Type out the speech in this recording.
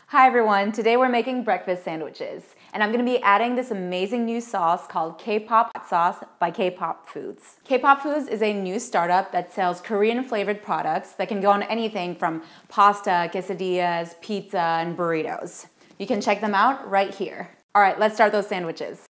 Hi everyone, today we're making breakfast sandwiches and I'm going to be adding this amazing new sauce called K-pop hot sauce by K-pop Foods. K-pop Foods is a new startup that sells Korean flavored products that can go on anything from pasta, quesadillas, pizza, and burritos. You can check them out right here. Alright, let's start those sandwiches.